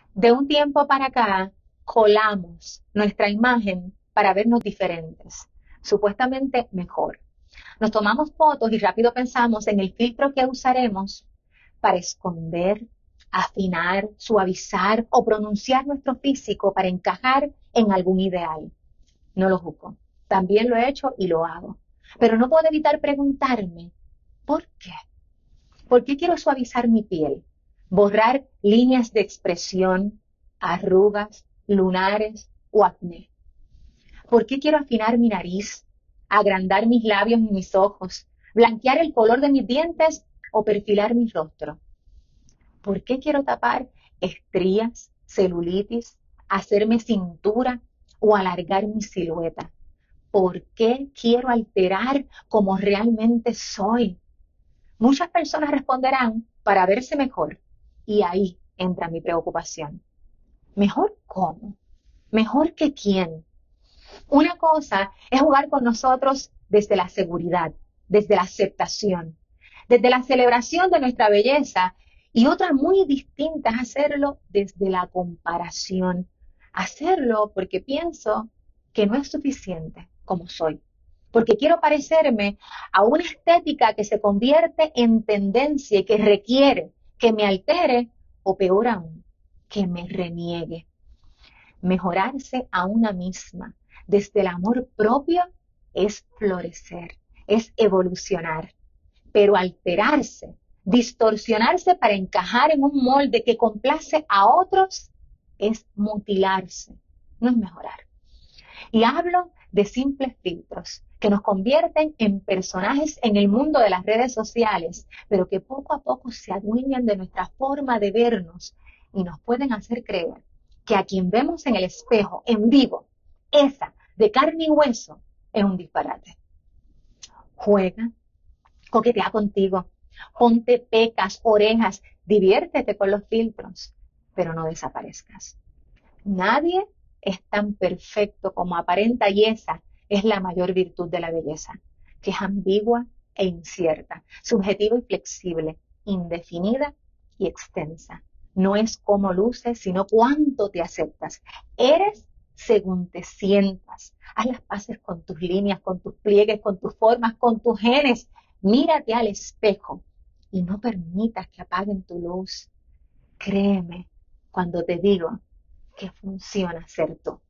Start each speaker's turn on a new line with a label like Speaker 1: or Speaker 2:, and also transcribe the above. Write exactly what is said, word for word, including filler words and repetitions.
Speaker 1: De un tiempo para acá, colamos nuestra imagen para vernos diferentes, supuestamente mejor. Nos tomamos fotos y rápido pensamos en el filtro que usaremos para esconder, afinar, suavizar o pronunciar nuestro físico para encajar en algún ideal. No lo juzgo. También lo he hecho y lo hago. Pero no puedo evitar preguntarme, ¿por qué? ¿Por qué quiero suavizar mi piel? Borrar líneas de expresión, arrugas, lunares o acné. ¿Por qué quiero afinar mi nariz, agrandar mis labios y mis ojos, blanquear el color de mis dientes o perfilar mi rostro? ¿Por qué quiero tapar estrías, celulitis, hacerme cintura o alargar mi silueta? ¿Por qué quiero alterar como realmente soy? Muchas personas responderán para verse mejor. Y ahí entra mi preocupación. ¿Mejor cómo? ¿Mejor que quién? Una cosa es jugar con nosotros desde la seguridad, desde la aceptación, desde la celebración de nuestra belleza, y otra muy distinta es hacerlo desde la comparación. Hacerlo porque pienso que no es suficiente como soy, porque quiero parecerme a una estética que se convierte en tendencia y que requiere que me altere o peor aún, que me reniegue. Mejorarse a una misma desde el amor propio es florecer, es evolucionar, pero alterarse, distorsionarse para encajar en un molde que complace a otros es mutilarse, no es mejorar. Y hablo de simples filtros que nos convierten en personajes en el mundo de las redes sociales, pero que poco a poco se adueñan de nuestra forma de vernos y nos pueden hacer creer que a quien vemos en el espejo, en vivo, esa de carne y hueso, es un disparate. Juega, coquetea contigo, ponte pecas, orejas, diviértete con los filtros, pero no desaparezcas. Nadie es tan perfecto como aparenta y esa es la mayor virtud de la belleza, que es ambigua e incierta, subjetiva y flexible, indefinida y extensa. No es cómo luces, sino cuánto te aceptas. Eres según te sientas. Haz las paces con tus líneas, con tus pliegues, con tus formas, con tus genes. Mírate al espejo y no permitas que apaguen tu luz. Créeme cuando te digo que funciona ser tú.